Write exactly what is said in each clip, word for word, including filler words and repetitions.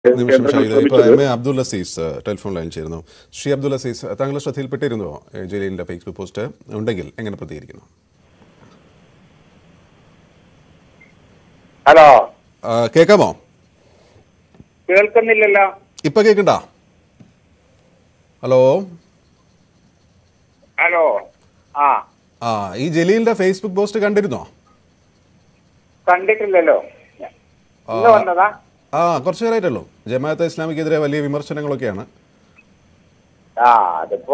നിമിഷം ഷഹീദ്, ഇപ്പോൾ M A Abdul Aziz telephone line ചേരുന്നു. ശ്രീ അബ്ദുൽ അസീസ്, താങ്കൾ ശ്രദ്ധയിൽപ്പെട്ടിരുന്നോ ജലീലിന്റെ ഫേസ്ബുക്ക് പോസ്റ്റ്? ഉണ്ടെങ്കിൽ എങ്ങനെ പ്രതികരിക്കുന്നു? ഹലോ, കേൾക്കാമോ? കേൾക്കുന്നില്ലല്ലോ. ഇപ്പൊ കേൾക്കണ്ട? Hello hello. ആ ആ ഈ ജലീലിന്റെ ഫേസ്ബുക്ക് പോസ്റ്റ് കണ്ടിരുന്നോ? കണ്ടിട്ടില്ലല്ലോ. ഇന്ന് വന്നതാ? ആ കുറച്ചു നേരമായിട്ടല്ലോ. ജമാഅത്തെ ഇസ്ലാമിക്കെതിരെ വലിയ വിമർശനങ്ങളൊക്കെയാണ്. ആ അതിപ്പോ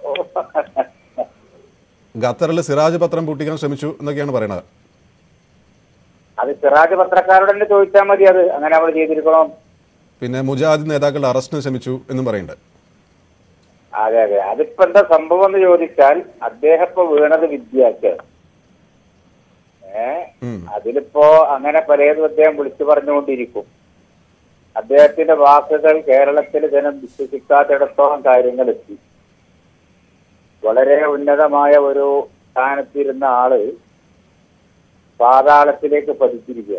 ഖത്തറിൽ സിറാജ് പത്രം പൂട്ടിക്കാൻ ശ്രമിച്ചു എന്നൊക്കെയാണ് പറയണത്. അത് സിറാജ് പത്രക്കാരോട് തന്നെ ചോദിച്ചാൽ മതി. അത് അങ്ങനെ നമ്മൾ ചെയ്തിരിക്കണം. പിന്നെ മുജാഹിദ് നേതാക്കളുടെ അറസ്റ്റിന് ശ്രമിച്ചു എന്നും പറയുന്നുണ്ട്. അതെ അതെ. അതിപ്പോ എന്താ സംഭവം എന്ന് ചോദിച്ചാൽ, അദ്ദേഹം ഇപ്പൊ വീണത് വിദ്യക്ക്. ഏ അതിലിപ്പോ അങ്ങനെ പലതും അദ്ദേഹം വിളിച്ചു പറഞ്ഞുകൊണ്ടിരിക്കും. അദ്ദേഹത്തിന്റെ വാക്കുകൾ കേരളത്തിൽ ജനം വിശ്വസിക്കാത്തിടത്തോളം കാര്യങ്ങൾ എത്തി. വളരെ ഉന്നതമായ ഒരു സ്ഥാനത്തിരുന്ന ആള് പാതാളത്തിലേക്ക് പതിച്ചിരിക്കുക.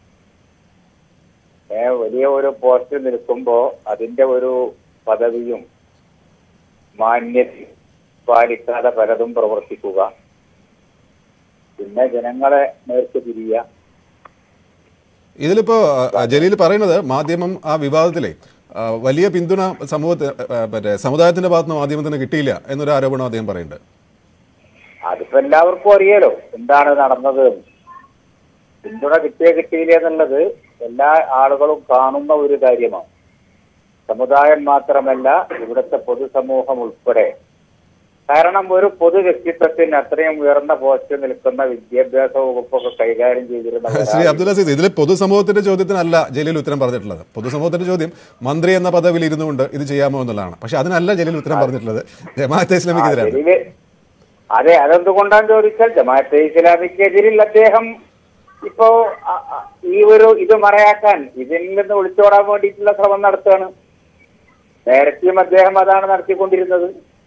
ഏ വലിയ ഒരു പോസ്റ്റിൽ നിൽക്കുമ്പോ അതിന്റെ ഒരു പദവിയും മാന്യതയും പാലിക്കാതെ പലതും പ്രവർത്തിക്കുക, പിന്നെ ജനങ്ങളെ നേർക്ക് തിരിയുക. ഇതിലിപ്പോ ജലീൽ പറയുന്നത് മാധ്യമം ആ വിവാദത്തിലെ വലിയ പിന്തുണ സമൂഹത്തെ മറ്റേ സമുദായത്തിന്റെ ഭാഗത്ത് മാധ്യമത്തിന് കിട്ടിയില്ല എന്നൊരു ആരോപണം അദ്ദേഹം പറയുന്നുണ്ട്. അതിപ്പോ എല്ലാവർക്കും അറിയാലോ എന്താണ് നടന്നത്. പിന്തുണ കിട്ടിയേ കിട്ടിയില്ല എന്നുള്ളത് എല്ലാ ആളുകളും കാണുന്ന ഒരു കാര്യമാണ്. സമുദായം മാത്രമല്ല, ഇവിടുത്തെ പൊതുസമൂഹം ഉൾപ്പെടെ. കാരണം ഒരു പൊതു വ്യക്തിത്വത്തിന് അത്രയും ഉയർന്ന പോസ്റ്റ് നിൽക്കുന്ന വിദ്യാഭ്യാസ വകുപ്പൊക്കെ കൈകാര്യം ചെയ്തിരുന്ന ശ്രീ അബ്ദുൽ അസീസ്, ഇതിൽ പൊതുസമൂഹത്തിന്റെ ചോദ്യത്തിനല്ല ജലീൽ ഉത്തരം പറഞ്ഞിട്ടുള്ളത്. പൊതുസമൂഹത്തിന്റെ ചോദ്യം മന്ത്രി എന്ന പദവിയിൽ ഇരുന്നുകൊണ്ട് ഇത് ചെയ്യാമോ എന്നുള്ളതാണ്. പക്ഷെ അതിനല്ല ജലീൽ ഉത്തരം പറഞ്ഞിട്ടുള്ളത്. ജമാഅത്തെ ഇസ്ലാമിക്കെതിരെ. അതെ, അതെന്തുകൊണ്ടാന്ന് ചോദിച്ചാൽ ജമാഅത്തെ ഇസ്ലാമിക്കെതിരിൽ അദ്ദേഹം ഇപ്പോ ഈ ഒരു ഇത് മറയാക്കാൻ, ഇതിൽ നിന്ന് ഒളിച്ചോടാൻ വേണ്ടിയിട്ടുള്ള ശ്രമം നടത്തുകയാണ്. നേരത്തെയും അദ്ദേഹം അതാണ് നടത്തിക്കൊണ്ടിരുന്നത്.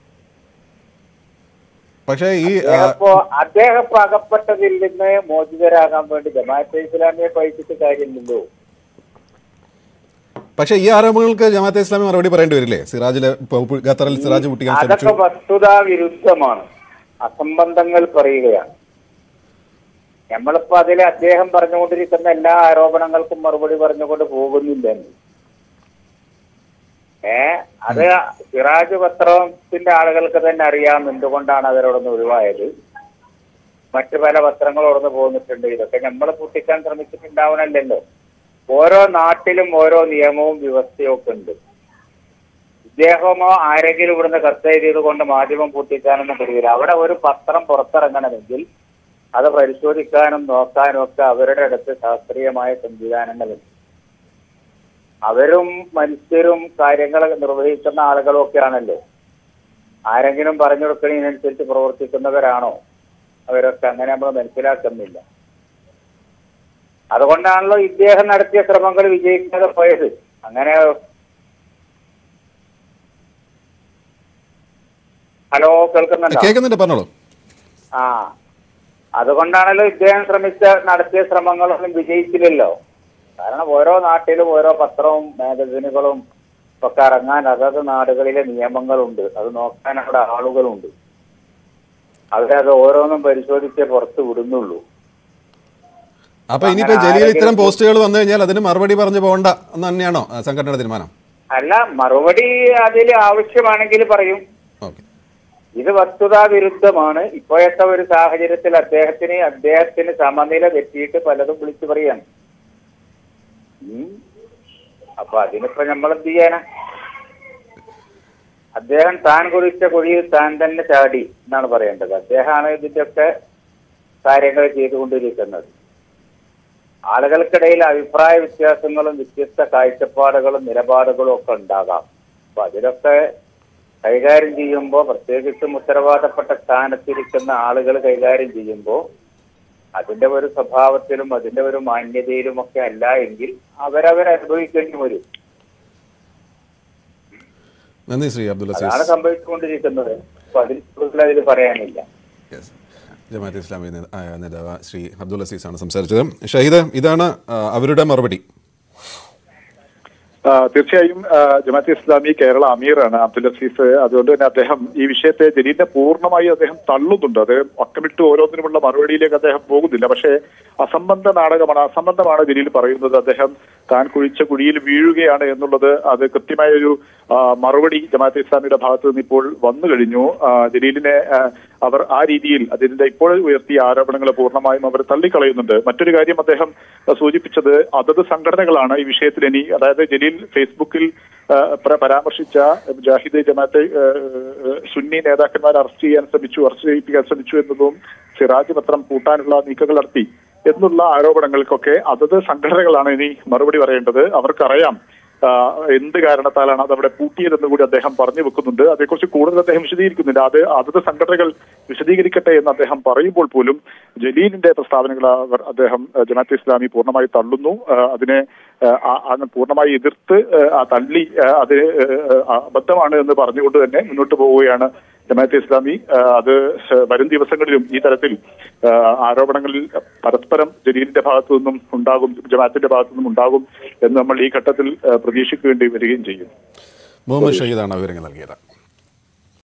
പക്ഷേ ഈ അദ്ദേഹം ഇപ്പൊ അകപ്പെട്ടതിൽ നിന്ന് മോചിതരാകാൻ വേണ്ടി ജമാഅത്തെ ഇസ്ലാമിയെ പഴിച്ചിട്ട് കാര്യമില്ലല്ലോ. പക്ഷേ ഈ ആരോപണങ്ങൾക്ക് ജമാഅത്തെ ഇസ്ലാമി മറുപടി പറയേണ്ടി വരില്ലേ? സിറാജിലെ ഖത്തറിൽ സിറാജ് പൊട്ടിക്കാൻ ശ്രമിച്ചു. അതൊക്കെ വസ്തുതാ വിരുദ്ധമാണ്, അസംബന്ധങ്ങൾ പറയുകയാണ്. നമ്മളിപ്പോ അതിൽ അദ്ദേഹം പറഞ്ഞുകൊണ്ടിരിക്കുന്ന എല്ലാ ആരോപണങ്ങൾക്കും മറുപടി പറഞ്ഞുകൊണ്ട് പോകുന്നില്ല. ഏ അത് സിറാജ് പത്രത്തിന്റെ ആളുകൾക്ക് തന്നെ അറിയാം എന്തുകൊണ്ടാണ് അവരോടൊന്ന് ഒഴിവായത്. മറ്റു പല പത്രങ്ങളോടൊന്ന് പോന്നിട്ടുണ്ട്. ഇതൊക്കെ നമ്മൾ പൂട്ടിക്കാൻ ശ്രമിച്ചിട്ടുണ്ടാവണല്ലോ. ഓരോ നാട്ടിലും ഓരോ നിയമവും വ്യവസ്ഥയും ഒക്കെ ഉണ്ട്. ഇദ്ദേഹമോ ആരെങ്കിലും ഇവിടുന്ന് കത്തെഴുതിയത് കൊണ്ട് മാധ്യമം പൂട്ടിക്കാനൊന്നും കഴിയില്ല. അവിടെ ഒരു പത്രം പുറത്തിറങ്ങണമെങ്കിൽ അത് പരിശോധിക്കാനും നോക്കാനും ഒക്കെ അവരുടെ അടുത്ത് ശാസ്ത്രീയമായ സംവിധാനങ്ങളുണ്ട്. അവരും മനുഷ്യരും കാര്യങ്ങൾ നിർവഹിക്കുന്ന ആളുകളും ഒക്കെ ആണല്ലോ. ആരെങ്കിലും പറഞ്ഞു കൊടുക്കുന്നതിനനുസരിച്ച് പ്രവർത്തിക്കുന്നവരാണോ അവരൊക്കെ? അങ്ങനെ നമ്മൾ മനസ്സിലാക്കുന്നില്ല. അതുകൊണ്ടാണല്ലോ ഇദ്ദേഹം നടത്തിയ ശ്രമങ്ങൾ വിജയിക്കാതെ പോയത്. അങ്ങനെ ഹലോ, കേൾക്കുന്നുണ്ടോ? കേൾക്കുന്നുണ്ട്, പറഞ്ഞോളൂ. ആ അതുകൊണ്ടാണല്ലോ ഇദ്ദേഹം ശ്രമിച്ച നടത്തിയ ശ്രമങ്ങളൊന്നും വിജയിച്ചില്ലല്ലോ. കാരണം ഓരോ നാട്ടിലും ഓരോ പത്രവും മാഗസിനുകളും ഒക്കെ ഇറങ്ങാൻ അതത് നാടുകളിലെ നിയമങ്ങളുണ്ട്. അത് നോക്കാൻ അവിടെ ആളുകളുണ്ട്. അവിടെ അത് ഓരോന്നും പരിശോധിച്ചേ പുറത്ത് വിടുന്നുള്ളൂ. അപ്പൊ ഇനിയിപ്പോ ജലീൽ ഇത്തരം പോസ്റ്റുകൾ വന്നു കഴിഞ്ഞാൽ അതിന് മറുപടി പറഞ്ഞു പോകണ്ട എന്ന് തന്നെയാണോ സംഘടനയുടെ തീരുമാനം? അല്ല, മറുപടി അതിൽ ആവശ്യമാണെങ്കിൽ പറയും. ഇത് വസ്തുതാ വിരുദ്ധമാണ്. ഇപ്പോഴത്തെ ഒരു സാഹചര്യത്തിൽ അദ്ദേഹത്തിന് അദ്ദേഹത്തിന് സമനില തെറ്റിയിട്ട് പലതും വിളിച്ചു പറയാണ്. അപ്പൊ അതിനിപ്പോ നമ്മൾ എന്ത് ചെയ്യാനാ? അദ്ദേഹം താൻ കുറിച്ച കുഴിയിൽ താൻ തന്നെ ചാടി എന്നാണ് പറയേണ്ടത്. അദ്ദേഹമാണ് ഇതിന്റെയൊക്കെ കാര്യങ്ങൾ ചെയ്തുകൊണ്ടിരിക്കുന്നത്. ആളുകൾക്കിടയിൽ അഭിപ്രായ വ്യത്യാസങ്ങളും വ്യത്യസ്ത കാഴ്ചപ്പാടുകളും നിലപാടുകളും ഒക്കെ ഉണ്ടാകാം. അപ്പൊ അതിലൊക്കെ കൈകാര്യം ചെയ്യുമ്പോൾ, പ്രത്യേകിച്ചും ഉത്തരവാദപ്പെട്ട സ്ഥാനത്തിരിക്കുന്ന ആളുകൾ കൈകാര്യം ചെയ്യുമ്പോൾ അതിന്റെ ഒരു സ്വഭാവത്തിലും അതിന്റെ ഒരു മാന്യതയിലും ഒക്കെ അല്ല എങ്കിൽ അവരവർ അനുഭവിക്കേണ്ടി വരും. നന്ദി ശ്രീ അബ്ദുൽ അസീസ്. അതാണ് സംഭവിച്ചുകൊണ്ടിരിക്കുന്നത്. അപ്പൊ അതിൽ കൂടുതൽ അതിൽ പറയാനില്ല. ജമാഅത്തെ ഇസ്ലാമി നേതാവ് ശ്രീ അബ്ദുൽ അസീസ് ആണ് സംസാരിച്ചത്. ഷഹീദ്, ഇതാണ് അവരുടെ മറുപടി. തീർച്ചയായും ജമാഅത്തെ ഇസ്ലാമി കേരള അമീറാണ് അബ്ദുൽ അസീസ്. അതുകൊണ്ട് തന്നെ അദ്ദേഹം ഈ വിഷയത്തെ ജലീലിനെ പൂർണ്ണമായി അദ്ദേഹം തള്ളുന്നുണ്ട്. അത് അക്കമിട്ട് ഓരോന്നിനുമുള്ള മറുപടിയിലേക്ക് അദ്ദേഹം പോകുന്നില്ല. പക്ഷേ അസംബന്ധ നാടകമാണ്, അസംബന്ധമാണ് ജലീൽ പറയുന്നത്. അദ്ദേഹം താൻ കുഴിച്ച കുഴിയിൽ വീഴുകയാണ് എന്നുള്ളത് അത് കൃത്യമായ ഒരു മറുപടി ജമാഅത്തെ ഇസ്ലാമിയുടെ ഭാഗത്ത് നിന്ന് ഇപ്പോൾ വന്നു കഴിഞ്ഞു. ജലീലിനെ അവർ ആ രീതിയിൽ അതിന്റെ ഇപ്പോൾ ഉയർത്തിയ ആരോപണങ്ങൾ പൂർണ്ണമായും അവർ തള്ളിക്കളയുന്നുണ്ട്. മറ്റൊരു കാര്യം അദ്ദേഹം സൂചിപ്പിച്ചത് അതത് സംഘടനകളാണ് ഈ വിഷയത്തിൽ ഇനി, അതായത് ജലീൽ ഫേസ്ബുക്കിൽ പരാമർശിച്ച മുജാഹിദ് ജമാഅത്തെ സുന്നി നേതാക്കന്മാരെ അറസ്റ്റ് ചെയ്യാൻ ശ്രമിച്ചു അറസ്റ്റ് ചെയ്യിപ്പിക്കാൻ ശ്രമിച്ചു എന്നതും സിറാജ് പത്രം കൂട്ടാനുള്ള നീക്കങ്ങൾ നടത്തി എന്നുള്ള ആരോപണങ്ങൾക്കൊക്കെ അതത് സംഘടനകളാണ് ഇനി മറുപടി പറയേണ്ടത്. അവർക്കറിയാം എന്ത് കാരണത്താലാണ് അത് അവിടെ പൂട്ടിയതെന്ന് കൂടി അദ്ദേഹം പറഞ്ഞു വെക്കുന്നുണ്ട്. അതേക്കുറിച്ച് കൂടുതൽ അദ്ദേഹം വിശദീകരിക്കുന്നില്ല. അത് അതത് സംഘടനകൾ വിശദീകരിക്കട്ടെ എന്ന് അദ്ദേഹം പറയുമ്പോൾ പോലും ജലീലിന്റെ പ്രസ്താവനകൾ അവർ അദ്ദേഹം ജമാഅത്തെ ഇസ്ലാമി പൂർണ്ണമായി തള്ളുന്നു. അതിനെ പൂർണ്ണമായി എതിർത്ത് ആ തള്ളി അത് അബദ്ധമാണ് എന്ന് പറഞ്ഞുകൊണ്ട് തന്നെ മുന്നോട്ട് പോവുകയാണ് ജമാഅത്തെ ഇസ്ലാമി. അത് വരും ദിവസങ്ങളിലും ഈ തരത്തിൽ ആരോപണങ്ങളിൽ പരസ്പരം ജലീലിന്റെ ഭാഗത്തു നിന്നും ഉണ്ടാകും, ജമാഅത്തിന്റെ ഭാഗത്തു നിന്നും ഉണ്ടാകും എന്ന് നമ്മൾ ഈ ഘട്ടത്തിൽ പ്രതീക്ഷിക്കേണ്ടി വരികയും ചെയ്യും. മുഹമ്മദ് ഷഹീദാണ് വിവരങ്ങൾ നൽകിയത്.